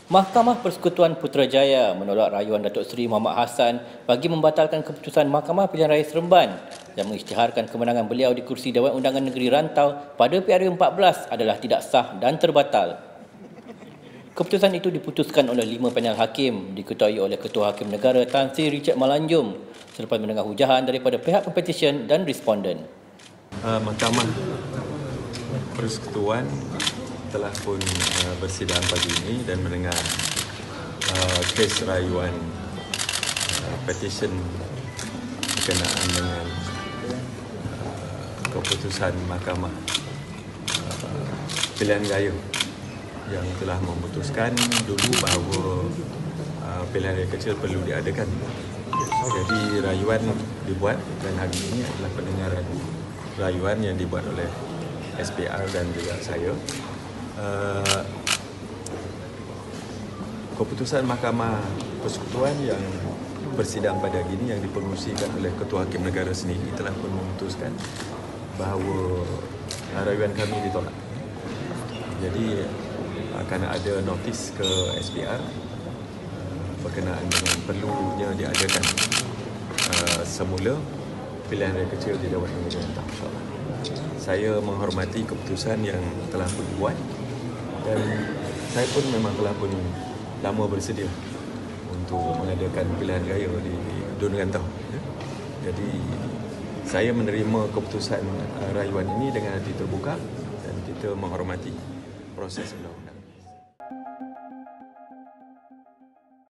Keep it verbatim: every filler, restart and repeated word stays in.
Mahkamah Persekutuan Putrajaya menolak rayuan Datuk Seri Muhammad Hassan bagi membatalkan keputusan Mahkamah Pilihan Raya Seremban yang mengisytiharkan kemenangan beliau di kursi Dewan Undangan Negeri Rantau pada P R U empat belas adalah tidak sah dan terbatal. Keputusan itu diputuskan oleh lima panel hakim diketuai oleh Ketua Hakim Negara Tan Sri Richard Malanjum selepas mendengar hujahan daripada pihak pepetisyen dan responden. Uh, Mahkamah Persekutuan telah pun uh, bersidang pagi ini dan mendengar uh, kes rayuan uh, petition berkenaan dengan uh, keputusan Mahkamah uh, Pilihan Raya yang telah memutuskan dulu bahawa uh, pilihan raya kecil perlu diadakan. Jadi rayuan dibuat dan hari ini adalah pendengaran rayuan yang dibuat oleh S P R dan juga saya. Uh, keputusan Mahkamah Persekutuan yang bersidang pada hari ini yang dipengerusikan oleh Ketua Hakim Negara sendiri telah pun memutuskan bahawa rayuan kami ditolak. Jadi akan ada notis ke S P R uh, berkenaan dengan perlunya diadakan uh, semula pilihan raya kecil di Dewan Negeri Rantau, insyaAllah. Saya menghormati keputusan yang telah pun dibuat dan saya pun memang telah pun lama bersedia untuk mengadakan pilihan raya di Dun Rantau. Jadi saya menerima keputusan uh, rayuan ini dengan hati terbuka dan kita menghormati proses undang-undang.